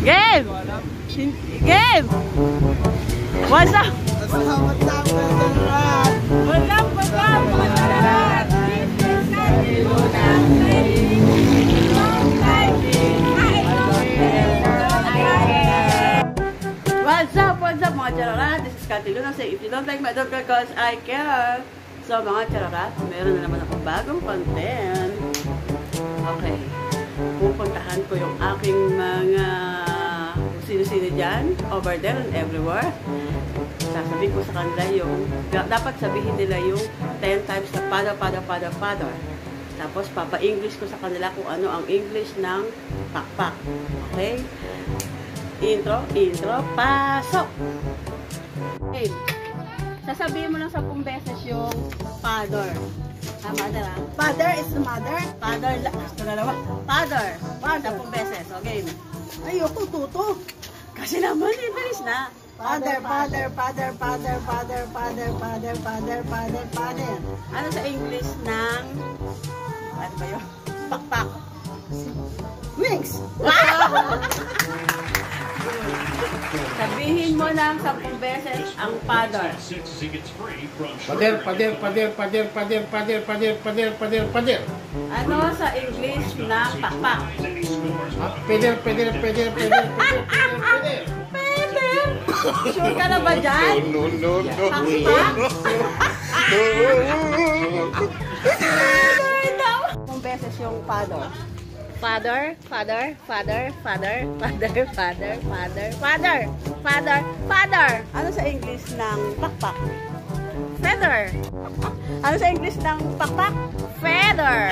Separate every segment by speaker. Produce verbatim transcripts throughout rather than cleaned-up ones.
Speaker 1: Game! Game! What's up?
Speaker 2: What's up? What's up?
Speaker 1: What's up? What's up? What's up? What's up? What's up mga chararat? This is Cathy Luna. Say, if you don't like my dog cause I care. So mga chararat, meron na naman akong bagong content. Okay. Pupuntahan ko yung aking mga sino-sino dyan, over there and everywhere. Sasabihin ko sa kanila yung, dapat sabihin nila yung ten times na father, father, father, father. Tapos papa-English ko sa kanila kung ano ang English ng pakpak. Okay? Intro, intro, pasok! Okay. Sasabihin mo lang sa sampung beses yung father. Ah, mother ah.
Speaker 2: Father is the mother.
Speaker 1: Father, ito na naman. Father. Father. Sampung beses. Okay.
Speaker 2: Ayoko, tuto.
Speaker 1: Kasi naman, bilis na.
Speaker 2: Father, father, father, father, father, father, father, father, father, father.
Speaker 1: Ano sa English ng, ano ba yun? Pakpak.
Speaker 2: Wings.
Speaker 1: Sabihin mo ng sampung beses ang father.
Speaker 3: Pader, pader, pader, pader, pader, pader, pader, pader, pader, pader.
Speaker 1: Ano sa English ng pakpak?
Speaker 3: Pader, pader, pader, pader, pader, pader, pader.
Speaker 1: Peder! Sure ka na ba dyan?
Speaker 3: No, no, no.
Speaker 1: Pakpak? Father daw! Sampung beses yung father. Father, father, father, father, father, father, father, father, father, father. Ano sa English ng pakpak? Feather. Ano sa English ng pakpak? Feather.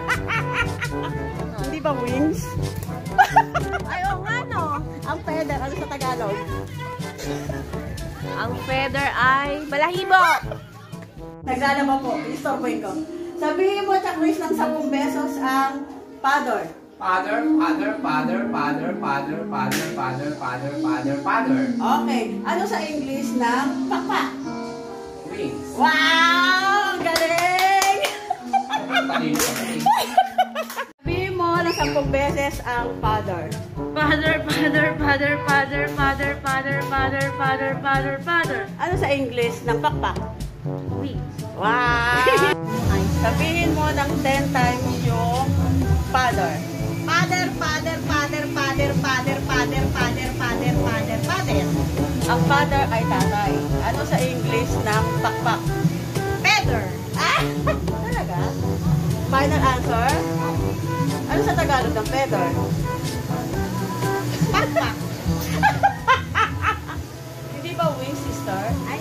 Speaker 1: Hindi ba wings? Ayaw nga no. Ang feather, ano sa Tagalog? Ang feather ay balahibo. Naglalaba po, istorboy ko. Sabihin mo sa quiz ng sampung besos ang father.
Speaker 4: Father, father, father, father, father, father, father, father, father, father.
Speaker 1: Okay. Ano sa English ng pakpak?
Speaker 4: Wings.
Speaker 1: Wow! Galing! Sabihin mo na sampung beses ang father. Father, father, father, father, father, father, father, father, father, father. Ano sa English ng pakpak? Wings. Wow! Sabihin mo ng ten times yung father.
Speaker 2: Father, father, father, father, father, father, father, father, father, father.
Speaker 1: Ang father ay tatay. Ano sa English ng pakpak?
Speaker 2: Feather.
Speaker 1: Ah! Talaga? Final answer? Ano sa Tagalog ng feather?
Speaker 2: Pakpak.
Speaker 1: Hindi ba wing, sister?
Speaker 2: Ay.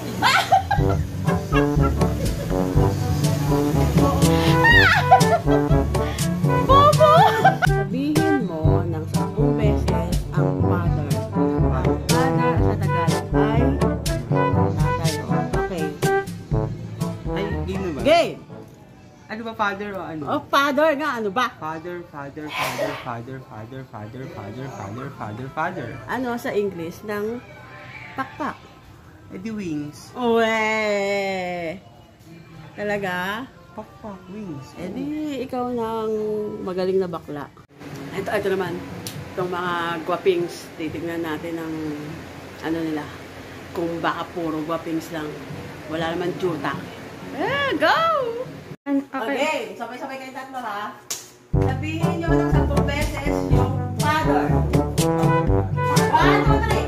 Speaker 1: Bobo! Sabihin mo ng sampung beses ang father. Ang father sa Tagalog ay tatay. Okay.
Speaker 4: Ay, game na ba?
Speaker 1: Game!
Speaker 4: Ano ba, father o ano?
Speaker 1: Oh, father nga. Ano ba?
Speaker 4: Father, father, father, father, father, father, father, father, father, father.
Speaker 1: Ano sa English ng pakpak?
Speaker 4: Eh, di wings.
Speaker 1: Uwe! Talaga?
Speaker 4: Pakpak, wings.
Speaker 1: Eh di, ikaw nang magaling na bakla. Ito, ito naman. Itong mga guwapings. Titignan natin ang ano nila. Kung baka puro guwapings lang. Wala naman juta. Eh, go! Okay. Sabay-sabay kayo tatlo ha. Sabihin nyo ng sampung beses yung father. One, two, three.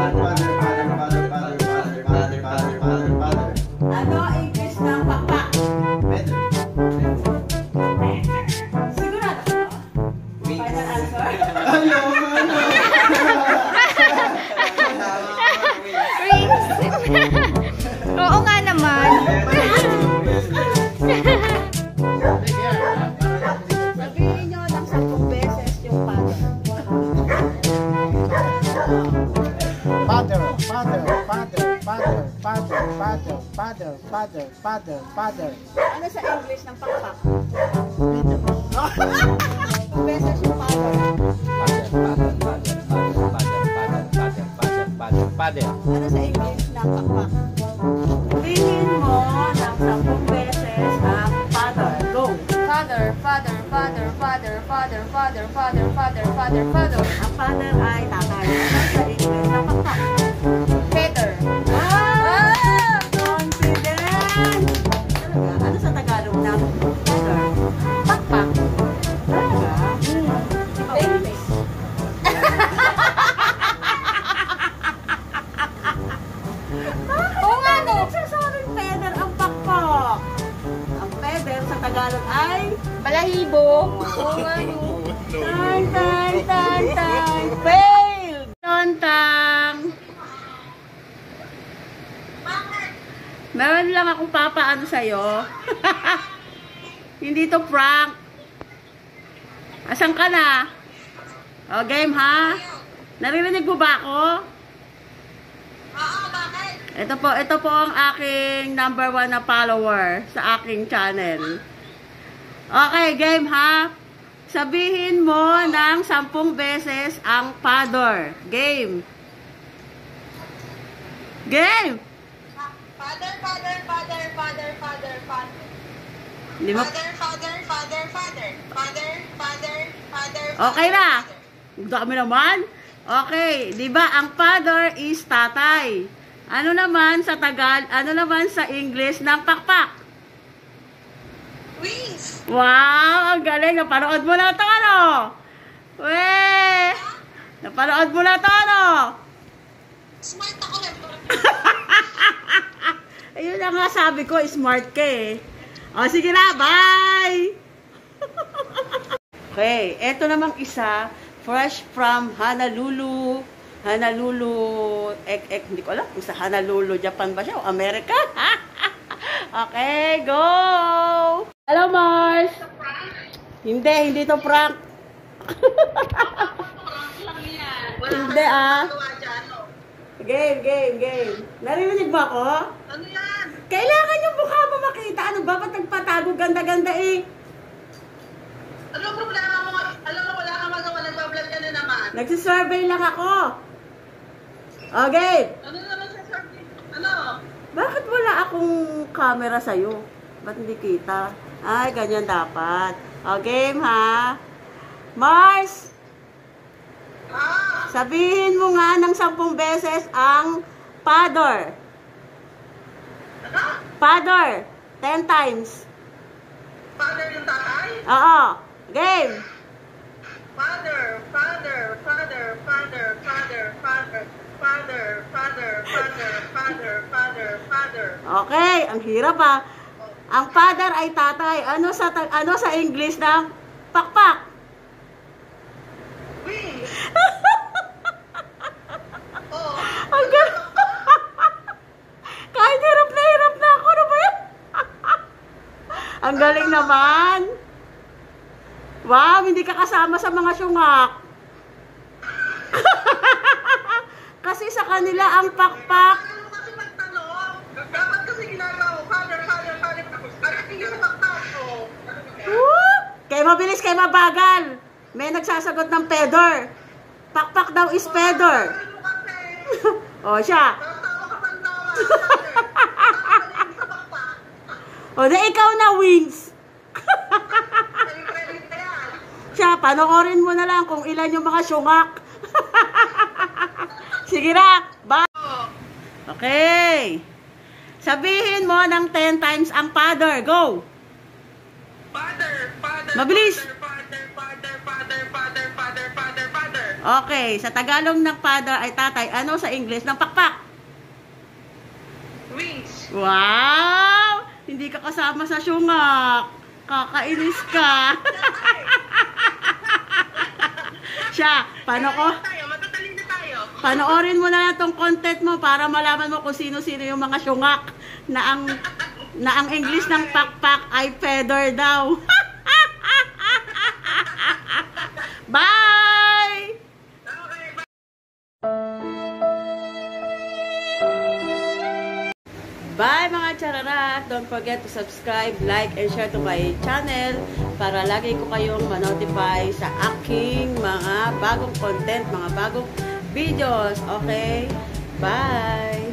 Speaker 1: Ano English ng pakpak? Sigurado ka? Final answer?
Speaker 5: Oo nga naman.
Speaker 1: Sabihin nyo ng sampung beses yung father.
Speaker 3: Father, father, father, father, father, father, father, father, father, father.
Speaker 1: Ano sa English ng pakpak? Sampung beses yung father.
Speaker 4: Father, father, father, father, father, father, father, father, father.
Speaker 1: Ano sa English ng pakpak? Sabihin mo ng sampung beses ang father. Go!
Speaker 5: Father, father, father, father, father, father.
Speaker 1: father, father, father, father, father. Ang father ay tatay. Ano sa English ng pakpak?
Speaker 5: Feather.
Speaker 1: Ah! Confident! Talaga? Ano sa Tagalog ng father?
Speaker 5: Pakpak.
Speaker 1: Talaga?
Speaker 5: English. Oo nga no.
Speaker 1: Nagsasabing feather ang pakpak. Ang feather sa Tagalog ay
Speaker 5: Balahibo. Oo nga no.
Speaker 1: tan tan tan tan failed. Tontang. Meron lang akong papaano sa'yo. Hindi to prank. Asan ka na? O, game ha? Naririnig mo ba ako?
Speaker 2: Oo, bakit?
Speaker 1: Ito po, ito po ang aking number one na follower sa aking channel. Okay, game ha? Sabihin mo ng sampung beses ang father. Game. Game!
Speaker 2: Father, father, father, father, father, father.
Speaker 1: Hindi mo...
Speaker 2: Father, father, father, father. Father, father, father.
Speaker 1: Okay na. Dami naman. Okay, di ba ang father is tatay. Ano naman sa Tagal, ano naman sa English ng pakpak?
Speaker 2: Wings.
Speaker 1: Wow, ang galing. Napanood mo na ito, ano? Weh! Napanood mo na ito, ano?
Speaker 2: Smart ako rin.
Speaker 1: Ayun na nga sabi ko, smart ka eh. O, sige na, bye! Okay, eto namang isa, fresh from Honolulu. Honolulu, ek, ek, hindi ko alam kung sa Honolulu, Japan ba siya o Amerika? Okay, go! Hello, Mars! Hindi, hindi to prank. Hindi ah. Game, game, game. Narinig ba ako?
Speaker 2: Ano yan?
Speaker 1: Kailangan yung mukha mo makita. Ano ba? Ba't nagpatago? Ganda-ganda eh.
Speaker 2: Ano problema mo? Alam mo, wala kang magawa. Nagbablog ka na naman.
Speaker 1: Nagsisurvey lang ako. Okay.
Speaker 2: Ano naman sa survey? Ano?
Speaker 1: Bakit wala akong camera sa'yo? Ba't hindi kita? Ay, ganyan dapat. O, game ha. Mars!
Speaker 2: Ah!
Speaker 1: Sabihin mo nga ng sampung beses ang father.
Speaker 2: Ano?
Speaker 1: Father. Ten times.
Speaker 2: Father yung tatay?
Speaker 1: Oo. Game.
Speaker 2: Father, father, father, father, father, father, father, father, father, father, father, father.
Speaker 1: Okay, ang hirap ah. Ang father ay tatay. Ano sa ta- ano sa English ng pakpak?
Speaker 2: Wings. Oh.
Speaker 1: Ang galing. Kahit hirap na hirap na ako. Ano ba yan? Ang galing naman. Wow, hindi ka kasama sa mga syungak. Kasi sa kanila ang pakpak.
Speaker 2: Ano kasi magtanong? Dapat kasi ginagawa ko, father, father, father, tapos, ano yung pakpak ko?
Speaker 1: Woo! Kaya mabilis, kaya mabagal. May nagsasagot ng pedor. Pakpak daw is pedor.
Speaker 2: Ano kasi?
Speaker 1: O siya.
Speaker 2: Tawa ka pang tawa, father. Tapos, sa pakpak.
Speaker 1: O na ikaw na, Wings.
Speaker 2: Credit na yan.
Speaker 1: Siya, panoorin mo na lang kung ilan yung mga syungak. Sige na, bye. Okay. Sabihin mo ng ten times ang father. Go.
Speaker 2: Father, father,
Speaker 1: Mabilis.
Speaker 2: father, father, father, father, father, father, father.
Speaker 1: Okay, sa Tagalog ng father ay tatay. Ano sa English ng pakpak?
Speaker 2: Wings.
Speaker 1: Wow! Hindi ka kasama sa syungak. Kakainis ka. Siya, paano ko?
Speaker 2: Tayo, matatalin na tayo.
Speaker 1: Panoorin mo na itong content mo para malaman mo kung sino-sino yung mga syungak na ang na ang English ng pakpak ay feather daw. Bye!
Speaker 2: Okay, bye.
Speaker 1: Bye mga chararat! Don't forget to subscribe, like, and share to my channel para lagi ko kayong ma-notify sa aking mga bagong content, mga bagong videos. Okay? Bye!